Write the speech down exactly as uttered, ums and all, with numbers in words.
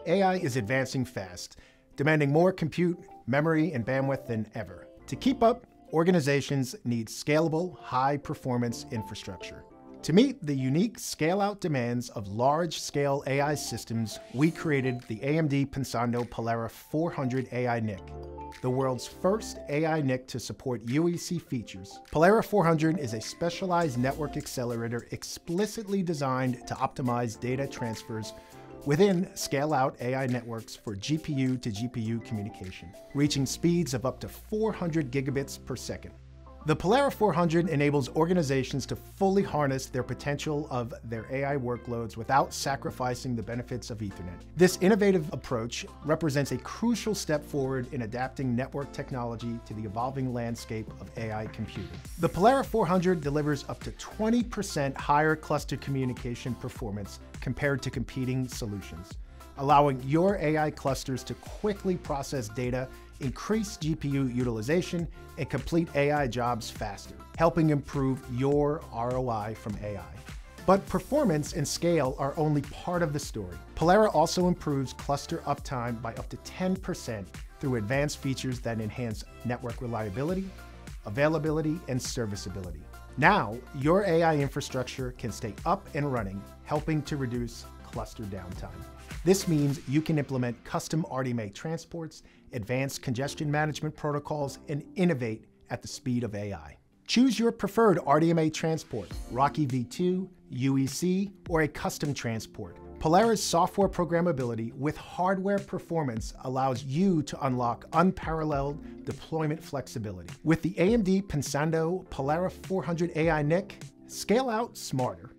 A I is advancing fast, demanding more compute, memory, and bandwidth than ever. To keep up, organizations need scalable, high-performance infrastructure. To meet the unique scale-out demands of large-scale A I systems, we created the A M D Pensando Pollara four hundred A I N I C, the world's first A I N I C to support U E C features. Pollara four hundred is a specialized network accelerator explicitly designed to optimize data transfers within scale-out A I networks for G P U to G P U communication, reaching speeds of up to four hundred gigabits per second. The Pollara four hundred enables organizations to fully harness their potential of their A I workloads without sacrificing the benefits of Ethernet. This innovative approach represents a crucial step forward in adapting network technology to the evolving landscape of A I computing. The Pollara four hundred delivers up to twenty percent higher cluster communication performance compared to competing solutions, allowing your A I clusters to quickly process data, increase G P U utilization, and complete A I jobs faster, helping improve your R O I from A I. But performance and scale are only part of the story. Pollara also improves cluster uptime by up to ten percent through advanced features that enhance network reliability, availability, and serviceability. Now, your A I infrastructure can stay up and running, helping to reduce cluster downtime. This means you can implement custom R D M A transports, advanced congestion management protocols, and innovate at the speed of A I. Choose your preferred R D M A transport, Rocky V two, U E C, or a custom transport. Pollara's software programmability with hardware performance allows you to unlock unparalleled deployment flexibility. With the A M D Pensando Pollara four hundred A I N I C, scale out smarter.